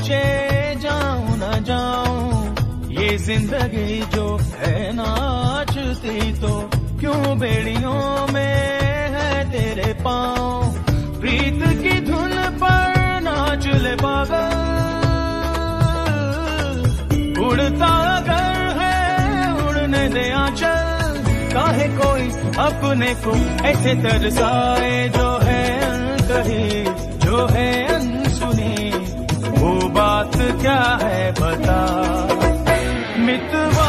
पूछे जाऊं न जाऊं, ये जिंदगी जो है नाचती तो क्यों बेड़ियों में है तेरे पाँव। प्रीत की धुन पर नाच ले पागल, उड़ता अगर है उड़ने दे आंचल। काहे कोई अपने को ऐसे तरसाए, जो है अनकही जो है अनसुनी, वो बात क्या है बता। मितवा